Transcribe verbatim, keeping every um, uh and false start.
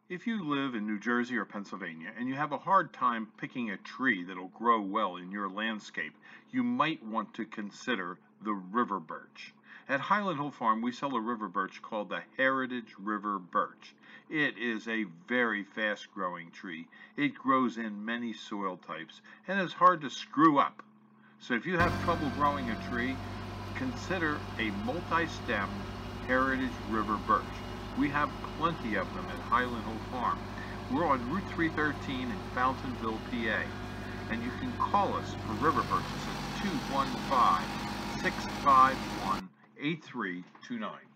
If you live in New Jersey or Pennsylvania and you have a hard time picking a tree that'll grow well in your landscape, you might want to consider the river birch. At Highland Hill Farm, we sell a river birch called the Heritage River Birch. It is a very fast-growing tree. It grows in many soil types and is hard to screw up. So if you have trouble growing a tree, consider a multi-stem Heritage River Birch. We have plenty of them at Highland Hill Farm. We're on Route three thirteen in Fountainville, P A. And you can call us for river birches at two one five, six five one, eight three two nine.